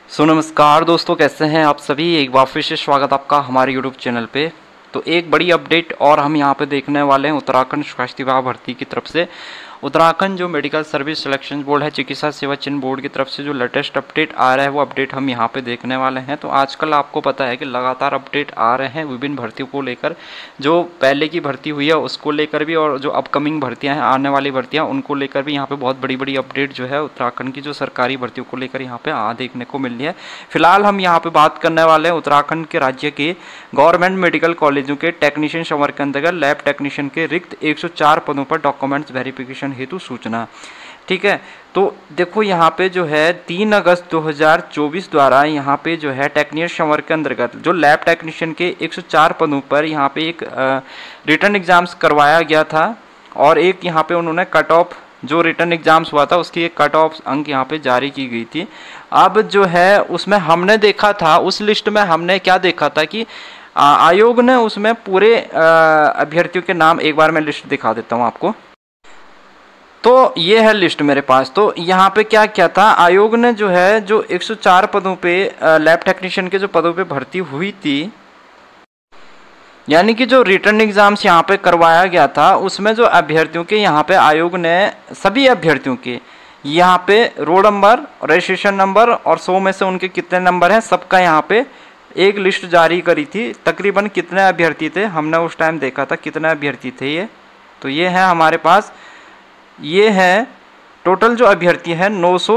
नमस्कार दोस्तों, कैसे हैं आप सभी। एक बार फिर से स्वागत आपका हमारे यूट्यूब चैनल पे। तो एक बड़ी अपडेट और हम यहाँ पे देखने वाले हैं उत्तराखंड स्वास्थ्य विभाग भर्ती की तरफ से। उत्तराखंड जो मेडिकल सर्विस सिलेक्शन बोर्ड है, चिकित्सा सेवा चयन बोर्ड की तरफ से जो लेटेस्ट अपडेट आ रहा है वो अपडेट हम यहाँ पे देखने वाले हैं। तो आजकल आपको पता है कि लगातार अपडेट आ रहे हैं विभिन्न भर्तियों को लेकर, जो पहले की भर्ती हुई है उसको लेकर भी, और जो अपकमिंग भर्तियाँ हैं, आने वाली भर्तियाँ, उनको लेकर भी यहाँ पे बहुत बड़ी बड़ी अपडेट जो है उत्तराखंड की जो सरकारी भर्तियों को लेकर यहाँ पे देखने को मिल रही है। फिलहाल हम यहाँ पे बात करने वाले हैं उत्तराखंड के राज्य के गवर्नमेंट मेडिकल कॉलेजों के टेक्नीशियन शमर के अंतर्गत लैब टेक्नीशियन के रिक्त 104 पदों पर डॉक्यूमेंट्स वेरिफिकेशन हेतु सूचना। ठीक है, तो देखो यहाँ पे जो है 3 अगस्त 2024 द्वारा यहाँ पे जो है टेक्नीशियन शमर के अंतर्गत जो लैब टेक्नीशियन के 104 पदों पर यहाँ पे एक रिटर्न एग्जाम्स करवाया गया था, और एक यहाँ पे उन्होंने कट ऑफ जो रिटर्न एग्जाम्स हुआ था उसकी एक कट ऑफ अंक यहाँ पे जारी की गई थी। अब जो है उसमें हमने देखा था, उस लिस्ट में हमने क्या देखा था कि आयोग ने उसमें पूरे अभ्यर्थियों के नाम, एक बार मैं लिस्ट दिखा देता हूँ आपको। तो ये है लिस्ट मेरे पास। तो यहाँ पे क्या क्या था, आयोग ने जो है जो 104 पदों पे लैब टेक्नीशियन के जो पदों पे भर्ती हुई थी, यानी कि जो रिटर्न एग्जाम्स यहाँ पे करवाया गया था, उसमें जो अभ्यर्थियों के यहाँ पे आयोग ने सभी अभ्यर्थियों के यहाँ पे रोल नंबर, रजिस्ट्रेशन नंबर और 100 में से उनके कितने नंबर हैं, सबका यहाँ पे एक लिस्ट जारी करी थी। तकरीबन कितने अभ्यर्थी थे हमने उस टाइम देखा था, कितने अभ्यर्थी थे ये। तो ये है हमारे पास, ये है टोटल जो अभ्यर्थी हैं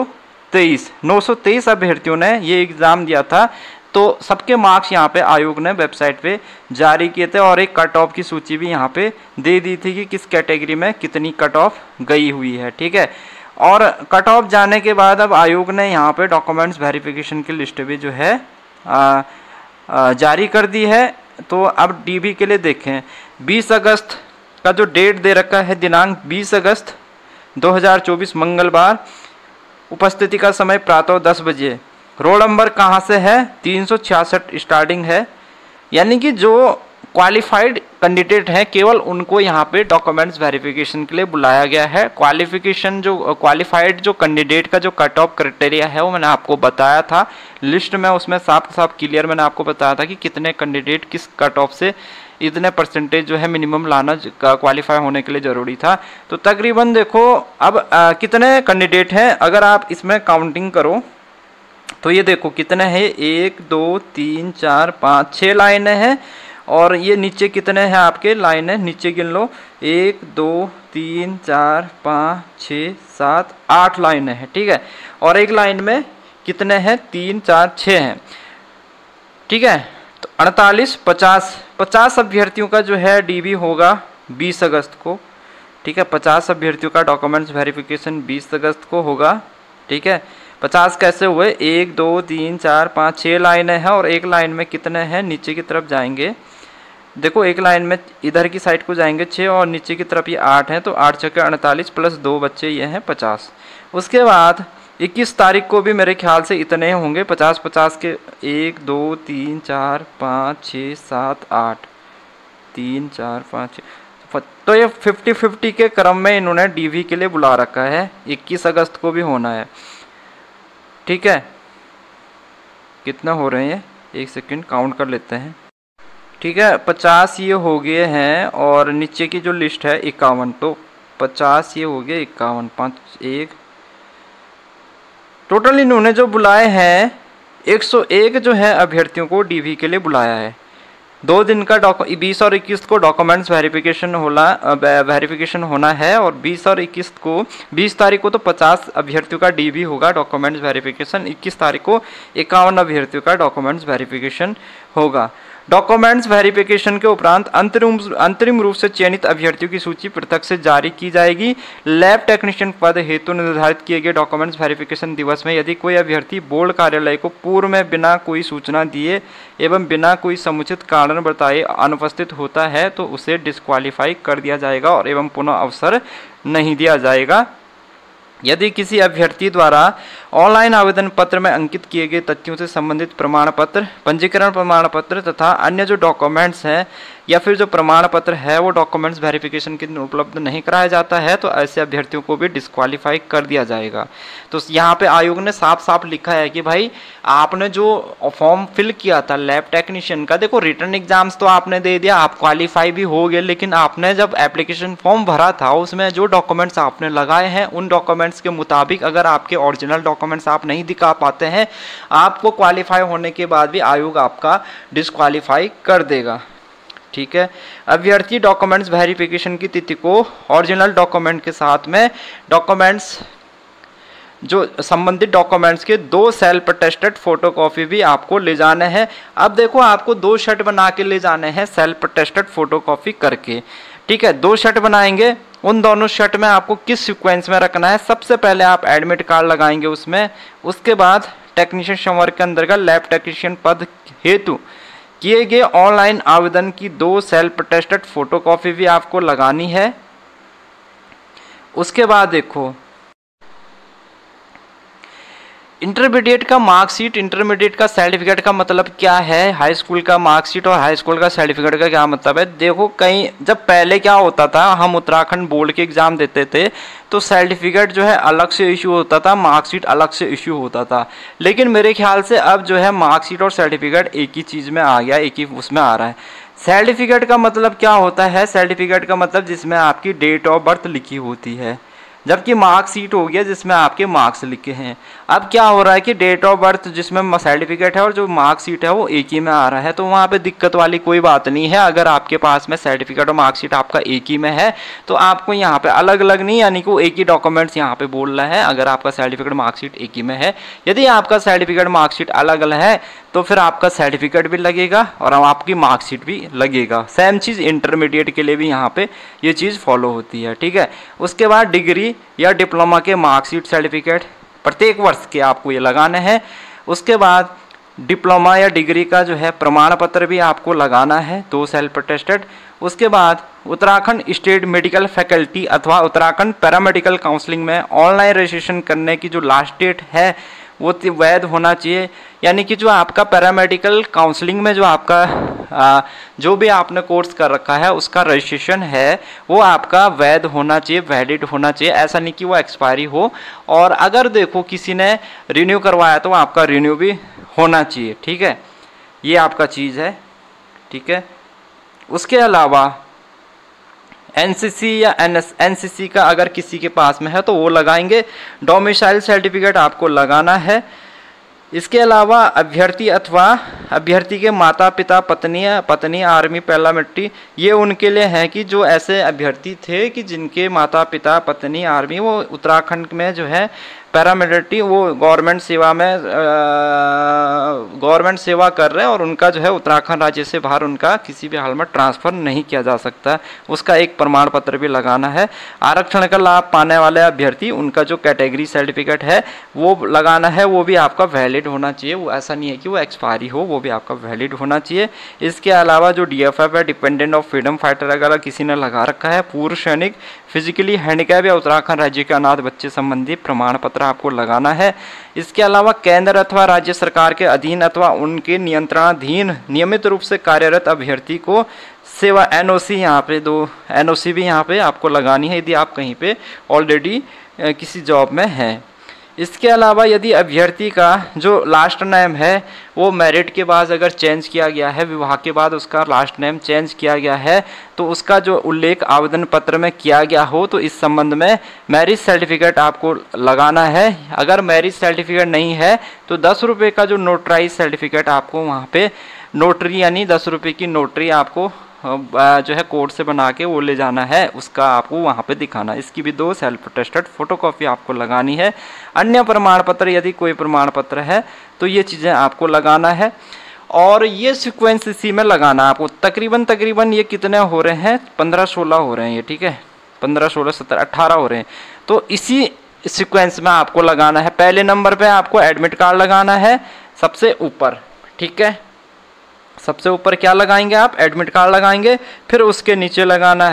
923 अभ्यर्थियों ने ये एग्ज़ाम दिया था। तो सबके मार्क्स यहाँ पे आयोग ने वेबसाइट पे जारी किए थे, और एक कट ऑफ की सूची भी यहाँ पे दे दी थी कि किस कैटेगरी में कितनी कट ऑफ गई हुई है। ठीक है, और कट ऑफ जाने के बाद अब आयोग ने यहाँ पे डॉक्यूमेंट्स वेरिफिकेशन की लिस्ट भी जो है जारी कर दी है। तो अब डीबी के लिए देखें, 20 अगस्त का जो डेट दे रखा है, दिनांक 20 अगस्त 2024 मंगलवार, उपस्थिति का समय प्रातः 10 बजे। रोल नंबर कहाँ से है, 366 स्टार्टिंग है, यानी कि जो क्वालिफाइड कैंडिडेट हैं केवल उनको यहाँ पे डॉक्यूमेंट्स वेरिफिकेशन के लिए बुलाया गया है। क्वालिफिकेशन जो क्वालिफाइड जो कैंडिडेट का जो कट ऑफ क्राइटेरिया है वो मैंने आपको बताया था लिस्ट में, उसमें साफ साफ क्लियर मैंने आपको बताया था कि कितने कैंडिडेट किस कट ऑफ से इतने परसेंटेज जो है मिनिमम लाना क्वालिफाई होने के लिए ज़रूरी था। तो तकरीबन देखो अब कितने कैंडिडेट हैं, अगर आप इसमें काउंटिंग करो तो ये देखो कितने हैं, 1 2 3 4 5 6 लाइनें हैं, और ये नीचे कितने हैं आपके लाइनें, नीचे गिन लो, 1 2 3 4 5 6 7 8 लाइनें हैं। ठीक है, और एक लाइन में कितने हैं, 3 4 6 हैं। ठीक है, तो 48 50 अभ्यर्थियों का जो है डीबी होगा 20 अगस्त को। ठीक है, 50 अभ्यर्थियों का डॉक्यूमेंट्स वेरिफिकेशन 20 अगस्त को होगा। ठीक है, 50 कैसे हुए, 1 2 3 4 5 6 लाइनें हैं, और एक लाइन में कितने हैं, नीचे की तरफ जाएंगे, देखो एक लाइन में इधर की साइड को जाएंगे 6, और नीचे की तरफ ये 8 हैं, तो 8 छक्के 48 प्लस 2 बच्चे ये हैं 50। उसके बाद 21 तारीख को भी मेरे ख्याल से इतने होंगे 50 के, 1 2 3 4 5 6 7 8 3 4 5 6, तो ये 50-50 के क्रम में इन्होंने डीवी के लिए बुला रखा है। 21 अगस्त को भी होना है। ठीक है, कितना हो रहे हैं, एक सेकंड काउंट कर लेते हैं। ठीक है, 50 ये हो गए हैं, और नीचे की जो लिस्ट है 51, तो 50 ये हो गए 51, 5 1, टोटल इन्होंने जो बुलाए हैं 101 जो है अभ्यर्थियों को डीवी के लिए बुलाया है। 2 दिन का 20 और 21 को डॉक्यूमेंट्स वेरिफिकेशन होना है, और 20 और 21 को 20 तारीख को तो 50 अभ्यर्थियों का डीबी होगा डॉक्यूमेंट्स वेरिफिकेशन, 21 तारीख को 51 अभ्यर्थियों का डॉक्यूमेंट्स वेरिफिकेशन होगा। डॉक्यूमेंट्स वेरिफिकेशन के उपरांत अंतरिम रूप से चयनित अभ्यर्थियों की सूची पृथक से जारी की जाएगी। लैब टेक्नीशियन पद हेतु निर्धारित किए गए डॉक्यूमेंट्स वेरिफिकेशन दिवस में यदि कोई अभ्यर्थी बोर्ड कार्यालय को पूर्व में बिना कोई सूचना दिए एवं बिना कोई समुचित कारण बताए अनुपस्थित होता है तो उसे डिस्क्वालीफाई कर दिया जाएगा और एवं पुनः अवसर नहीं दिया जाएगा। यदि किसी अभ्यर्थी द्वारा ऑनलाइन आवेदन पत्र में अंकित किए गए तथ्यों से संबंधित प्रमाण पत्र, पंजीकरण प्रमाण पत्र तथा अन्य जो डॉक्यूमेंट्स हैं या फिर जो प्रमाण पत्र है वो डॉक्यूमेंट्स वेरिफिकेशन के दिन उपलब्ध नहीं कराया जाता है तो ऐसे अभ्यर्थियों को भी डिस्क्वालीफाई कर दिया जाएगा। तो यहाँ पे आयोग ने साफ साफ लिखा है कि भाई आपने जो फॉर्म फिल किया था लैब टेक्नीशियन का, देखो रिटर्न एग्जाम्स तो आपने दे दिया, आप क्वालिफाई भी हो गए, लेकिन आपने जब एप्लीकेशन फॉर्म भरा था उसमें जो डॉक्यूमेंट्स आपने लगाए हैं उन डॉक्यूमेंट्स के मुताबिक अगर आपके ओरिजिनल डॉक्यूमेंट्स आप नहीं दिखा पाते हैं, आपको क्वालिफाई होने के बाद भी आयोग आपका डिस्क्वालीफाई कर देगा। ठीक है, अभ्यर्थी डॉक्यूमेंट्स वेरिफिकेशन की तिथि को ओरिजिनल डॉक्यूमेंट के साथ में डॉक्यूमेंट्स जो संबंधित डॉक्यूमेंट्स के 2 सेल्फ अटेस्टेड फोटोकॉपी भी आपको ले जाने हैं। अब देखो आपको 2 शर्ट बना के ले जाने हैं सेल्फ अटेस्टेड फोटोकॉपी करके। ठीक है, 2 शर्ट बनाएंगे, उन दोनों शर्ट में आपको किस सीक्वेंस में रखना है, सबसे पहले आप एडमिट कार्ड लगाएंगे उसमें, उसके बाद टेक्नीशियन संवर्ग के अंतर्गत लैब टेक्नीशियन पद हेतु किए गए ऑनलाइन आवेदन की 2 सेल्फ अटेस्टेड फोटोकॉपी भी आपको लगानी है। उसके बाद देखो इंटरमीडिएट का मार्कशीट, इंटरमीडिएट का सर्टिफिकेट का मतलब क्या है, हाई स्कूल का मार्कशीट और हाई स्कूल का सर्टिफिकेट का क्या मतलब है। देखो कहीं जब पहले क्या होता था, हम उत्तराखंड बोर्ड के एग्जाम देते थे तो सर्टिफिकेट जो है अलग से इशू होता था, मार्कशीट अलग से इशू होता था, लेकिन मेरे ख्याल से अब जो है मार्कशीट और सर्टिफिकेट एक ही चीज़ में आ गया, एक ही उसमें आ रहा है। सर्टिफिकेट का मतलब क्या होता है, सर्टिफिकेट का मतलब जिसमें आपकी डेट ऑफ बर्थ लिखी होती है, जबकि मार्कशीट हो गया जिसमें आपके मार्क्स लिखे हैं। अब क्या हो रहा है कि डेट ऑफ बर्थ जिसमें सर्टिफिकेट है और जो मार्कशीट है वो एक ही में आ रहा है, तो वहाँ पे दिक्कत वाली कोई बात नहीं है। अगर आपके पास में सर्टिफिकेट और मार्कशीट आपका एक ही में है तो आपको यहाँ पे अलग अलग नहीं, यानी कि वो एक ही डॉक्यूमेंट्स यहाँ पे बोल रहा है अगर आपका सर्टिफिकेट मार्कशीट एक ही में है। यदि आपका सर्टिफिकेट मार्कशीट अलग अलग है तो फिर आपका सर्टिफिकेट भी लगेगा और आपकी मार्कशीट भी लगेगा। सेम चीज़ इंटरमीडिएट के लिए भी यहाँ पे ये चीज़ फॉलो होती है। ठीक है, उसके बाद डिग्री या डिप्लोमा के मार्कशीट सर्टिफिकेट प्रत्येक वर्ष के आपको ये लगाने हैं। उसके बाद डिप्लोमा या डिग्री का जो है प्रमाण पत्र भी आपको लगाना है, 2 सेल्फ अटेस्टेड। उसके बाद उत्तराखंड स्टेट मेडिकल फैकल्टी अथवा उत्तराखंड पैरामेडिकल काउंसलिंग में ऑनलाइन रजिस्ट्रेशन करने की जो लास्ट डेट है वो वैध होना चाहिए, यानी कि जो आपका पैरामेडिकल काउंसलिंग में जो आपका जो भी आपने कोर्स कर रखा है उसका रजिस्ट्रेशन है वो आपका वैध होना चाहिए, वैलिड होना चाहिए, ऐसा नहीं कि वो एक्सपायरी हो। और अगर देखो किसी ने रिन्यू करवाया तो आपका रिन्यू भी होना चाहिए। ठीक है, ये आपका चीज़ है। ठीक है, उसके अलावा एनसीसी या एनसीसी का अगर किसी के पास में है तो वो लगाएंगे। डोमिसाइल सर्टिफिकेट आपको लगाना है। इसके अलावा अभ्यर्थी अथवा अभ्यर्थी के माता पिता, पत्नी आर्मी पैरामिलिट्री, ये उनके लिए है कि जो ऐसे अभ्यर्थी थे कि जिनके माता पिता, पत्नी आर्मी, वो उत्तराखंड में जो है पैरामिलिट्री, वो गवर्नमेंट सेवा कर रहे हैं और उनका जो है उत्तराखंड राज्य से बाहर उनका किसी भी हाल में ट्रांसफ़र नहीं किया जा सकता, उसका एक प्रमाण पत्र भी लगाना है। आरक्षण का लाभ पाने वाले अभ्यर्थी, उनका जो कैटेगरी सर्टिफिकेट है वो लगाना है, वो भी आपका वैलिड होना चाहिए, वो ऐसा नहीं है कि वो एक्सपायरी हो, वो भी आपका वैलिड होना चाहिए। इसके अलावा जो DFF है, डिपेंडेंट ऑफ फ्रीडम फाइटर, अगर किसी ने लगा रखा है, पूर्व सैनिक, फिजिकली हैंडीकैप या उत्तराखंड राज्य के अनाथ बच्चे संबंधी प्रमाण पत्र आपको लगाना है। इसके अलावा केंद्र अथवा राज्य सरकार के अधीन अथवा उनके नियंत्रणाधीन नियमित रूप से कार्यरत अभ्यर्थी को सेवा NOC, यहाँ पे 2 NOC भी यहाँ पे आपको लगानी है यदि आप कहीं पे ऑलरेडी किसी जॉब में हैं। इसके अलावा यदि अभ्यर्थी का जो लास्ट नेम है वो मेरिट के बाद अगर चेंज किया गया है, विवाह के बाद उसका लास्ट नेम चेंज किया गया है, तो उसका जो उल्लेख आवेदन पत्र में किया गया हो तो इस संबंध में मैरिज सर्टिफिकेट आपको लगाना है। अगर मैरिज सर्टिफिकेट नहीं है तो 10 रुपये का जो नोटराइज सर्टिफिकेट आपको वहाँ पे नोटरी, यानी 10 रुपये की नोटरी आपको जो है कोड से बना के वो ले जाना है, उसका आपको वहाँ पे दिखाना है। इसकी भी 2 सेल्फ अटेस्टेड फोटोकॉपी आपको लगानी है। अन्य प्रमाण पत्र, यदि कोई प्रमाण पत्र है तो ये चीज़ें आपको लगाना है और ये सीक्वेंस इसी में लगाना है आपको। तकरीबन ये कितने हो रहे हैं, 15-16 हो रहे हैं ये। ठीक है, 15, 16, 17, 18 हो रहे हैं, तो इसी सीक्वेंस में आपको लगाना है। पहले नंबर पे आपको एडमिट कार्ड लगाना है सबसे ऊपर। ठीक है, सबसे ऊपर क्या लगाएंगे आप, एडमिट कार्ड लगाएंगे। फिर उसके नीचे लगाना है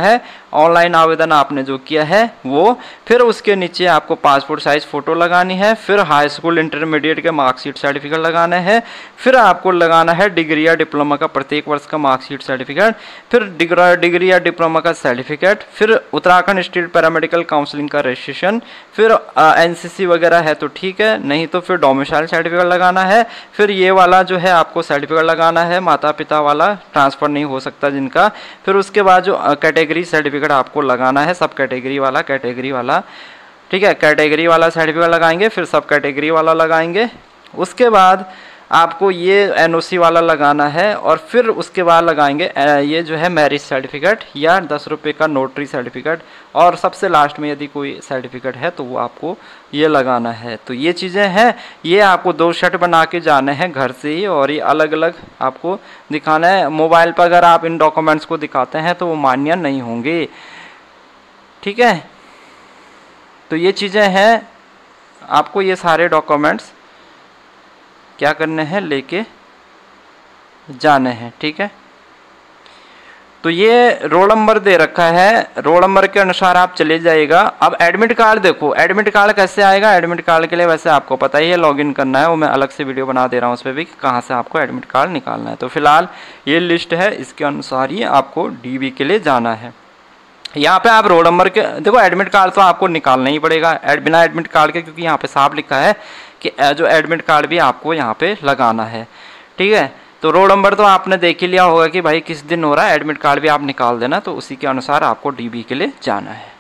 ऑनलाइन आवेदन आपने जो किया है वो, फिर उसके नीचे आपको पासपोर्ट साइज फ़ोटो लगानी है, फिर हाई स्कूल इंटरमीडिएट के मार्कशीट सर्टिफिकेट लगाना है, फिर आपको लगाना है डिग्री या डिप्लोमा का प्रत्येक वर्ष का मार्कशीट सर्टिफिकेट, फिर डिग्री या डिप्लोमा का सर्टिफिकेट, फिर उत्तराखंड स्टेट पैरामेडिकल काउंसिलिंग का रजिस्ट्रेशन, फिर एनसीसी वगैरह है तो ठीक है, नहीं तो फिर डोमिसाइल सर्टिफिकेट लगाना है, फिर ये वाला जो है आपको सर्टिफिकेट लगाना है माता पिता वाला, ट्रांसफ़र नहीं हो सकता जिनका, फिर उसके बाद जो कैटेगरी सर्टिफिकेट आपको लगाना है, सब कैटेगरी वाला ठीक है, कैटेगरी वाला सर्टिफिकेट लगाएंगे, फिर सब कैटेगरी वाला लगाएंगे, उसके बाद आपको ये एनओसी वाला लगाना है, और फिर उसके बाद लगाएंगे ये जो है मैरिज सर्टिफिकेट या 10 रुपये का नोटरी सर्टिफिकेट, और सबसे लास्ट में यदि कोई सर्टिफिकेट है तो वो आपको ये लगाना है। तो ये चीज़ें हैं, ये आपको 2 सेट बना के जाने हैं घर से ही, और ये अलग अलग आपको दिखाना है। मोबाइल पर अगर आप इन डॉक्यूमेंट्स को दिखाते हैं तो वो मान्य नहीं होंगे, ठीक है। तो ये चीज़ें हैं, आपको ये सारे डॉक्यूमेंट्स क्या करने हैं, लेके जाने हैं, ठीक है। तो ये रोल नंबर दे रखा है, रोल नंबर के अनुसार आप चले जाइएगा। अब एडमिट कार्ड देखो, एडमिट कार्ड कैसे आएगा, एडमिट कार्ड के लिए वैसे आपको पता ही है लॉगिन करना है, वो मैं अलग से वीडियो बना दे रहा हूँ उस पर भी कहाँ से आपको एडमिट कार्ड निकालना है। तो फिलहाल ये लिस्ट है, इसके अनुसार ही आपको डीबी के लिए जाना है। यहाँ पे आप रोल नंबर के देखो, एडमिट कार्ड तो आपको निकालना ही पड़ेगा बिना एडमिट कार्ड के, क्योंकि यहाँ पे साफ लिखा है कि जो एडमिट कार्ड भी आपको यहाँ पे लगाना है, ठीक है। तो रोल नंबर तो आपने देख ही लिया होगा कि भाई किस दिन हो रहा है, एडमिट कार्ड भी आप निकाल देना, तो उसी के अनुसार आपको डीबी के लिए जाना है।